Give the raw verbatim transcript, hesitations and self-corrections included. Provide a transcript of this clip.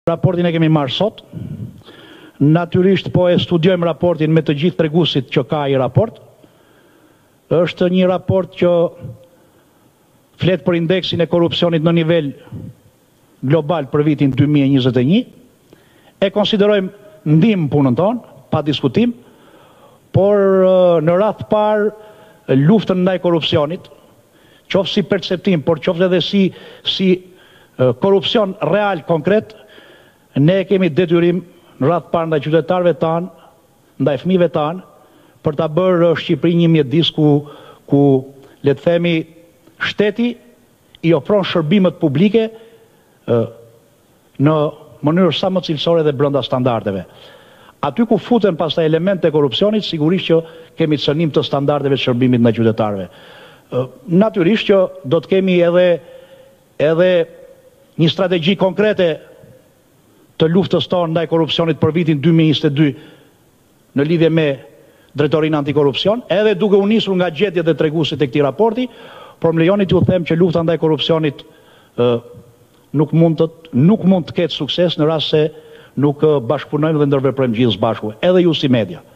Raportin e kemi marrë sot. Natyrisht po e studiojmë raportin me të gjithë treguesit që ka i raport. Është një raport që flet për indeksin e korrupsionit në nivel global për vitin dy mijë e njëzet e një. E konsiderojmë ndim punën tonë, pa diskutim, por në radh parë luftën ndaj korrupsionit, qoftë si perceptim, por qoftë edhe si, si korrupsion real, konkret, ne kemi detyrim në radh parë ndaj qytetarëve tanë, ndaj fëmijëve tanë, për ta bërë Shqipëri një mjedis ku, ku le të themi, shteti i ofron shërbimet publike në mënyrë sa më cilësore dhe brenda standardeve. Aty ku futen pastaj elemente e korrupsionit, sigurisht që kemi cënim të standardeve të shërbimit ndaj qytetarëve. Natyrisht që do të kemi edhe, edhe një strategji konkrete të luftës tonë ndaj korrupsionit për vitin dy mijë e njëzet e dy në lidhje me drejtorinë antikorrupsion, edhe duke u nisur nga gjetjet e treguesit e këtij raporti, por më lejoni t'ju them që lufta ndaj korrupsionit ë nuk mund të nuk mund të ketë sukses në rast se nuk bashkëpunojmë dhe ndërveprojmë gjithë së bashku, edhe ju si media.